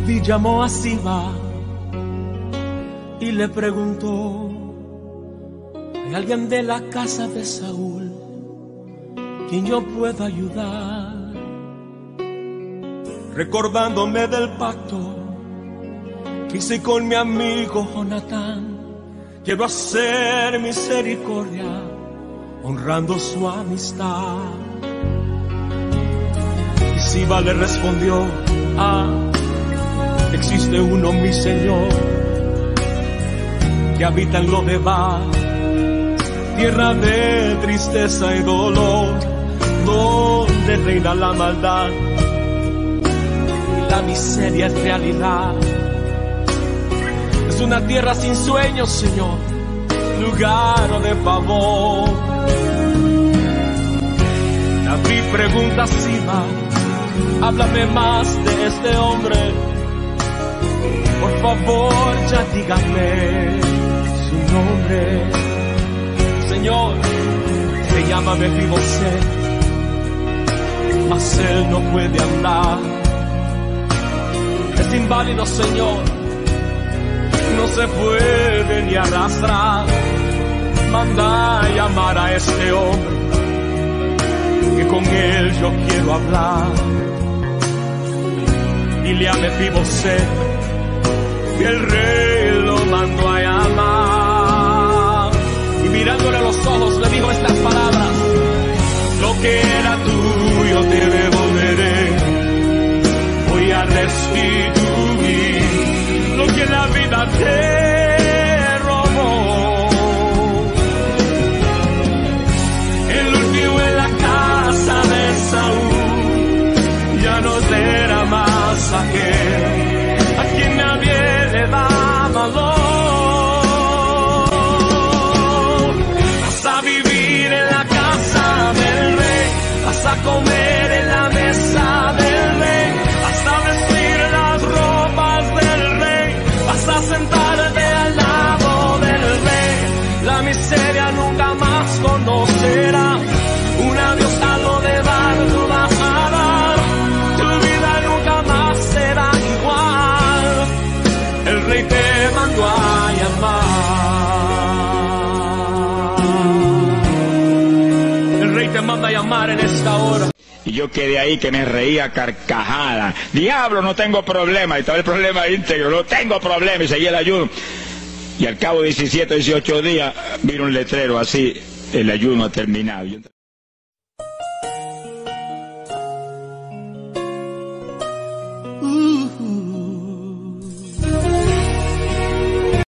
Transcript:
David llamó a Siba y le preguntó: ¿hay alguien de la casa de Saúl quien yo pueda ayudar? Recordándome del pacto que hice con mi amigo Jonatán, quiero hacer misericordia honrando su amistad. Y Siba le respondió: existe uno, mi Señor, que habita en Lodebar, tierra de tristeza y dolor, donde reina la maldad y la miseria es realidad. Es una tierra sin sueños, Señor, lugar de favor. David pregunta a Siba: háblame más de este hombre, por favor, ya dígame su nombre. Señor, se llama Mefiboset, mas él no puede hablar. Es inválido, Señor, no se puede ni arrastrar. Manda a llamar a este hombre, que con él yo quiero hablar. Dile a Mefiboset que el rey lo mandó a llamar. Y mirándole a los ojos le dijo estas palabras: lo que era tuyo te devolveré, voy a restituir lo que la vida te robó. El último en la casa de Saúl ya no será más aquel a quien nadie le da valor. Vas a vivir en la casa del rey, vas a comer en la mesa del rey, vas a vestir las ropas del rey, vas a sentarte al lado del rey. La miseria nunca más conocerás, un adiós a lo de dar tú vas a dar, tu vida nunca más será igual. El rey te mandó a llamar, el rey te manda a llamar en esta hora. Y yo quedé ahí que me reía carcajada. Diablo, no tengo problema. Y estaba el problema íntegro, no tengo problema. Y seguí el ayuno. Y al cabo de 17, 18 días, vino un letrero así: el ayuno ha terminado.